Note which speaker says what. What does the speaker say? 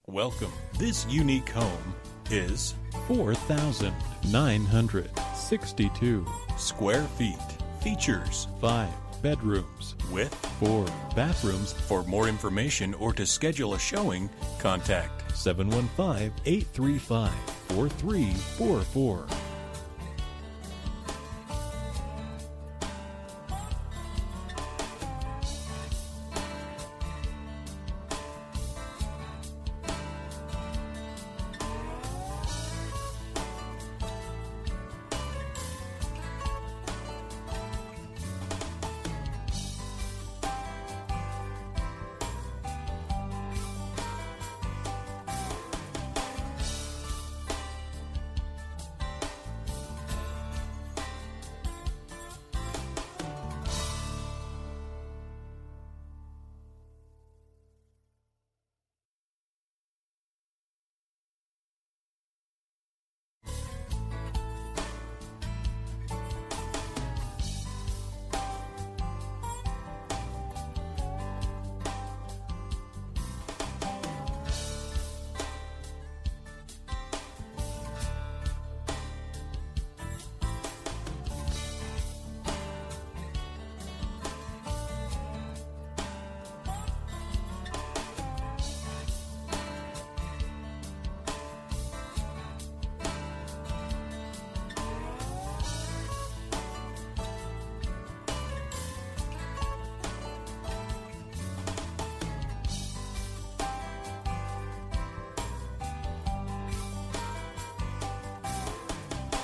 Speaker 1: Welcome. This unique home is
Speaker 2: 4,962
Speaker 1: square feet. Features
Speaker 2: 5 bedrooms
Speaker 1: with
Speaker 2: 4 bathrooms.
Speaker 1: For more information or to schedule a showing, contact
Speaker 2: 715-835-4344.